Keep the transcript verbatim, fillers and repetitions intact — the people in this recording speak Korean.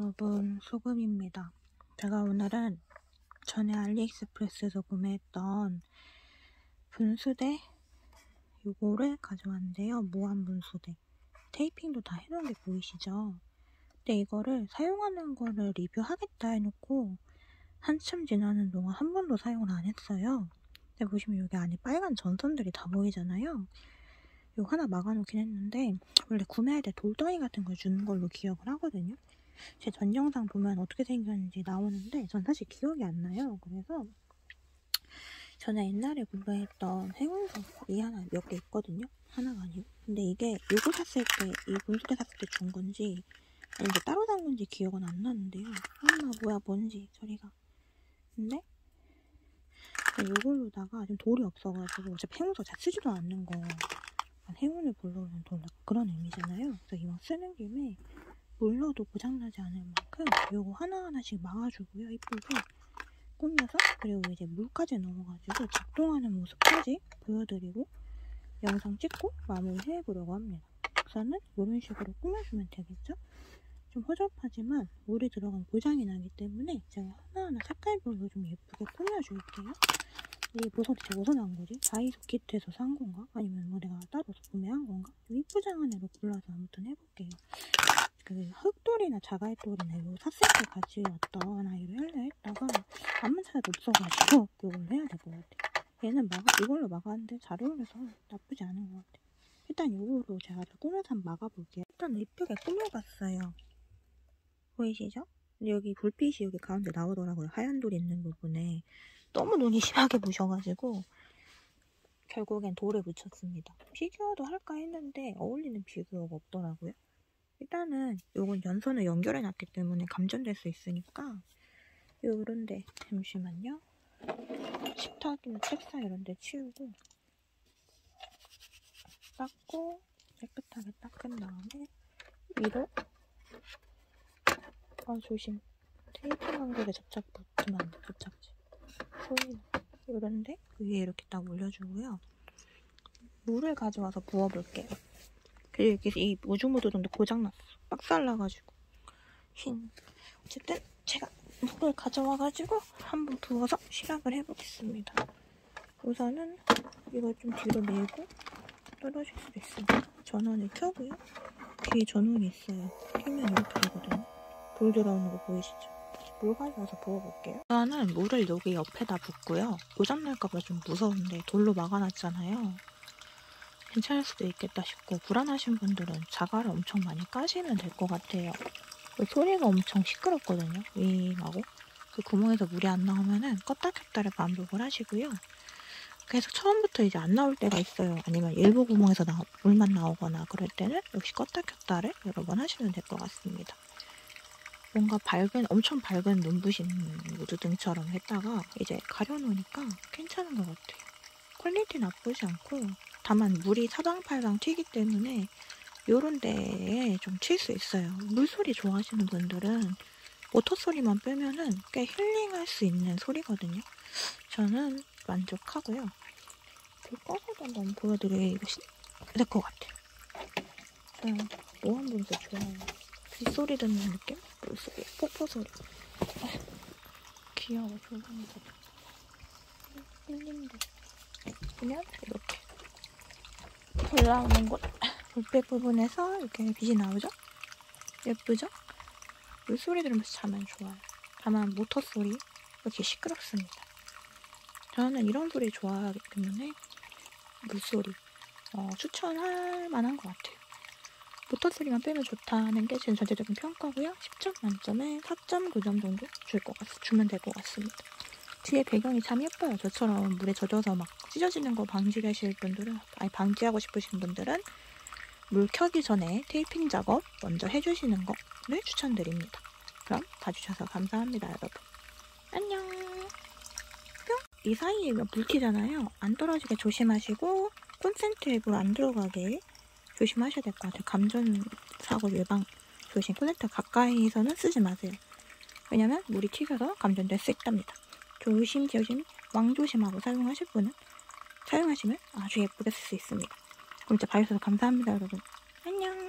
여러분, 소금입니다. 제가 오늘은 전에 알리익스프레스에서 구매했던 분수대 요거를 가져왔는데요. 무한 분수대. 테이핑도 다 해놓은 게 보이시죠? 근데 이거를 사용하는 거를 리뷰하겠다 해놓고 한참 지나는 동안 한 번도 사용을 안 했어요. 근데 보시면 여기 안에 빨간 전선들이 다 보이잖아요. 이거 하나 막아놓긴 했는데 원래 구매할 때 돌덩이 같은 걸 주는 걸로 기억을 하거든요. 제 전 영상 보면 어떻게 생겼는지 나오는데 전 사실 기억이 안 나요. 그래서 전에 옛날에 구매했던 행운석이 하나 몇 개 있거든요. 하나가 아니고. 근데 이게 이거 샀을 때, 이 분수대 샀을 때 준 건지 아니면 따로 산 건지 기억은 안 나는데요. 엄마 뭐야 뭔지 저리가. 근데 이걸로다가 좀 돌이 없어가지고 어차피 행운석 잘 쓰지도 않는 거 행운을 불러오는 돌 그런 의미잖아요. 그래서 이왕 쓰는 김에 물러도 고장나지 않을 만큼 요거 하나하나씩 막아주고요. 이쁘게 꾸며서, 그리고 이제 물까지 넣어가지고 작동하는 모습까지 보여드리고 영상 찍고 마무리해보려고 합니다. 우선은 이런 식으로 꾸며주면 되겠죠? 좀 허접하지만 물이 들어가면 고장이 나기 때문에 제가 하나하나 색깔별로 좀 예쁘게 꾸며줄게요. 이게 보석이 제가 어디서 나온 거지? 다이소 키트에서 산 건가? 아니면 뭐 내가 따로 구매한 건가? 좀 이쁘장한 애로 골라서 아무튼 해볼게요. 그 흑돌이나 자갈돌이나 이거 샀을 때 같이 왔던 아이를 할래 했다가 아무 차도 없어가지고 이걸로 해야 될 것 같아. 얘는 막아, 이걸로 막았는데 잘 어울려서 나쁘지 않은 것 같아. 일단 이걸로 제가 꾸며서 한번 막아볼게요. 일단 이쁘게 꾸며봤어요. 보이시죠? 여기 불빛이 여기 가운데 나오더라고요. 하얀 돌이 있는 부분에. 너무 눈이 심하게 부셔가지고 결국엔 돌을 묻혔습니다. 피규어도 할까 했는데 어울리는 피규어가 없더라고요. 일단은 요건 연선을 연결해 놨기 때문에 감전될 수 있으니까 요런데 잠시만요. 식탁이나 책상 이런데 치우고 닦고 깨끗하게 닦은 다음에 위로 아 조심 테이프 간격에 접착 붙으면 안 돼. 접착제 소리 요런데 위에 이렇게 딱 올려주고요. 물을 가져와서 부어볼게요. 그리고 이 우주무드름도 고장났어. 빡살나가지고. 흰. 어쨌든 제가 물을 가져와가지고 한번 부어서 시작을 해보겠습니다. 우선은 이거 좀 뒤로 밀고 떨어질 수도 있으니까 전원을 켜고요. 뒤에 전원이 있어요. 켜면 이렇게 되거든요. 불 들어오는 거 보이시죠? 물 가져와서 부어볼게요. 우선은 물을 여기 옆에다 붓고요. 고장날까봐 좀 무서운데 돌로 막아놨잖아요. 괜찮을 수도 있겠다 싶고 불안하신 분들은 자갈을 엄청 많이 까시면 될 것 같아요. 소리가 엄청 시끄럽거든요. 윙하고 그 구멍에서 물이 안 나오면은 껐다 켰다를 반복을 하시고요. 그래서 처음부터 이제 안 나올 때가 있어요. 아니면 일부 구멍에서 나, 물만 나오거나 그럴 때는 역시 껐다 켰다를 여러 번 하시면 될 것 같습니다. 뭔가 밝은 엄청 밝은 눈부신 무드등처럼 했다가 이제 가려놓으니까 괜찮은 것 같아요. 퀄리티 나쁘지 않고 다만 물이 사방팔방 튀기 때문에 요런 데에 좀 튈 수 있어요. 물소리 좋아하시는 분들은 모터 소리만 빼면은 꽤 힐링할 수 있는 소리거든요. 저는 만족하고요. 불 꺼서도 한번 보여드리고 될 것 같아요. 저는 무한 분수 좋아해요. 빗소리 듣는 느낌? 물소리, 폭포소리. 귀여워, 조상이거든. 힐링돼. 보면 이렇게 올라오는 곳 불빛 부분에서 이렇게 빛이 나오죠? 예쁘죠? 물소리 들으면서 자면 좋아요. 다만 모터 소리 이렇게 시끄럽습니다. 저는 이런 소리 좋아하기 때문에 물소리 어, 추천할 만한 것 같아요. 모터 소리만 빼면 좋다는 게 제 전체적인 평가고요. 십 점 만점에 사 점 구 점 정도 줄 것 같, 주면 될 것 같습니다. 뒤에 배경이 참 예뻐요. 저처럼 물에 젖어서 막 찢어지는 거 방지하실 분들은, 아니 방지하고 싶으신 분들은 물 켜기 전에 테이핑 작업 먼저 해주시는 거를 추천드립니다. 그럼 봐주셔서 감사합니다, 여러분. 안녕. 뿅. 이 사이에 물 튀잖아요. 안 떨어지게 조심하시고 콘센트에 물 안 들어가게 조심하셔야 될 것 같아요. 감전 사고 예방 조심. 콘센트 가까이서는 쓰지 마세요. 왜냐면 물이 튀겨서 감전될 수 있답니다. 조심 조심 왕조심하고 사용하실 분은 사용하시면 아주 예쁘게 쓸 수 있습니다. 그럼 이제 봐주셔서 감사합니다, 여러분. 안녕.